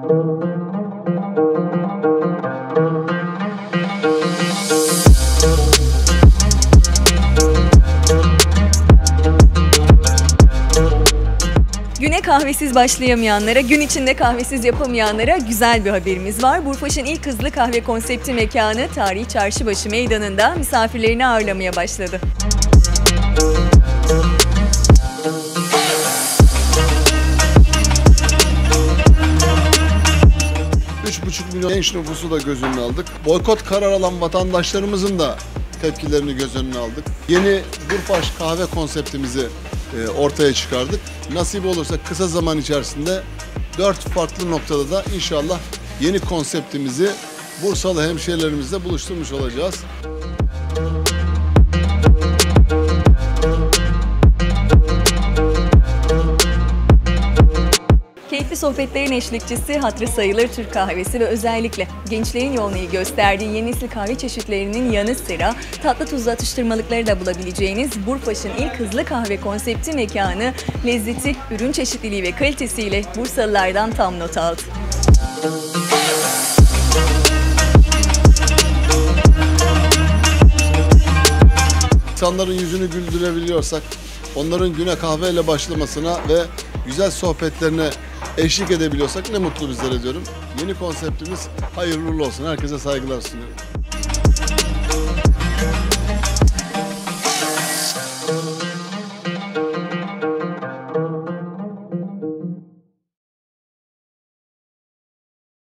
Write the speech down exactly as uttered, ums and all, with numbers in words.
Güne kahvesiz başlayamayanlara, gün içinde kahvesiz yapamayanlara güzel bir haberimiz var. Burfaş'ın ilk hızlı kahve konsepti mekanı Tarihi Çarşıbaşı Meydanı'nda misafirlerini ağırlamaya başladı. üç buçuk milyon genç nüfusu da göz önüne aldık. Boykot kararı alan vatandaşlarımızın da tepkilerini göz önüne aldık. Yeni Burfaş kahve konseptimizi e, ortaya çıkardık. Nasip olursa kısa zaman içerisinde dört farklı noktada da inşallah yeni konseptimizi Bursalı hemşehrilerimizle buluşturmuş olacağız. Keyifli sohbetlerin eşlikçisi hatırı sayılır Türk kahvesi ve özellikle gençlerin yoğunluğu gösterdiği yeni nesil kahve çeşitlerinin yanı sıra tatlı tuzlu atıştırmalıkları da bulabileceğiniz Burfaş'ın ilk hızlı kahve konsepti mekanı lezzeti, ürün çeşitliliği ve kalitesiyle Bursalılardan tam not aldı. İnsanların yüzünü güldürebiliyorsak, onların güne kahveyle başlamasına ve güzel sohbetlerine eşlik edebiliyorsak ne mutlu bizlere diyorum. Yeni konseptimiz hayırlı uğurlu olsun. Herkese saygılar sunuyorum.